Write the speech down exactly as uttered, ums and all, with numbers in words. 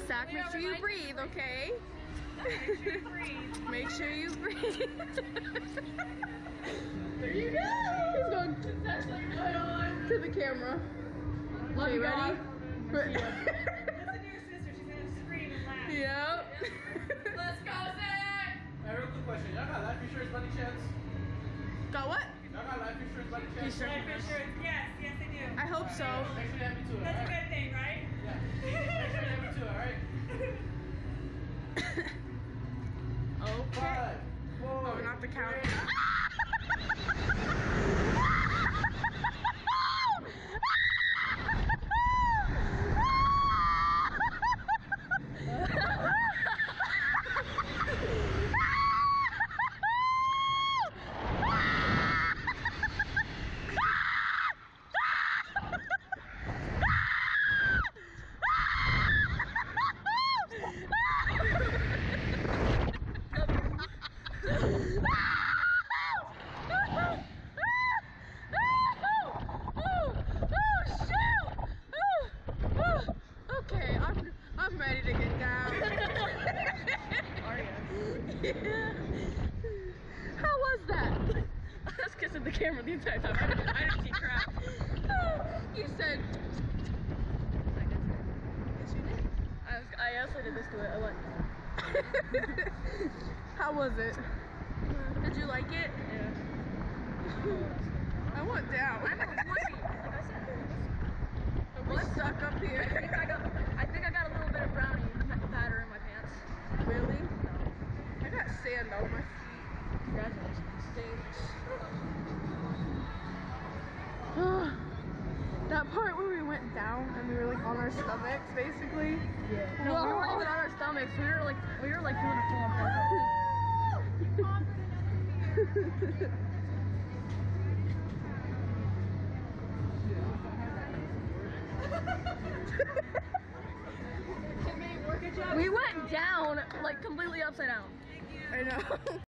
Zach, make sure you breathe, okay? Make sure you breathe. Make sure you breathe. There you go. He's going to the camera. Love Okay, you, ready? Listen to your sister. She's gonna scream and laugh. Yep. Let's go, Zach. Hey, real quick question. Y'all got life insurance by any chance? Got what? Y'all got life insurance by any chance? Life insurance. Yes, yes, I do. I hope so. Make sure you have me to it. That's a alright? good thing, right? Yeah. Make sure you have me to it, alright? Okay. Five, four, Oh, not the count. three. Okay, I'm I'm ready to get down. Are you? Yeah. How was that? I was kissing the camera the entire time. I didn't, I didn't see crap. You said. Yes, you did. I was. I also did this to it. I went. How was it? Did you like it? Yeah. I went down. I'm a pussy. Like I said. We're stuck up I think here. I got. I think I got a little bit of brownie batter in my pants. Really? I got sand on my feet. Congratulations. Thanks. That part where we went down and we were like on our stomachs, basically. Yeah. No, we weren't even on our stomachs. We were like, we were like doing a full on We went down like completely upside down. I know.